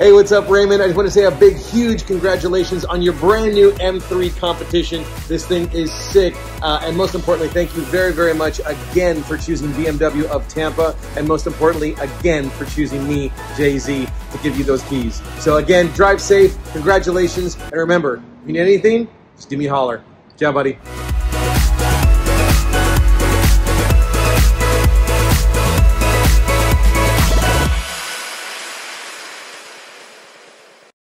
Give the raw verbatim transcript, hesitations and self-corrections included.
Hey, what's up, Raymond? I just want to say a big, huge congratulations on your brand new M three competition. This thing is sick. Uh, and most importantly, thank you very, very much again for choosing B M W of Tampa. And most importantly, again, for choosing me, Jay-Z, to give you those keys. So again, drive safe. Congratulations. And remember, if you need anything, just give me a holler. Ciao, buddy.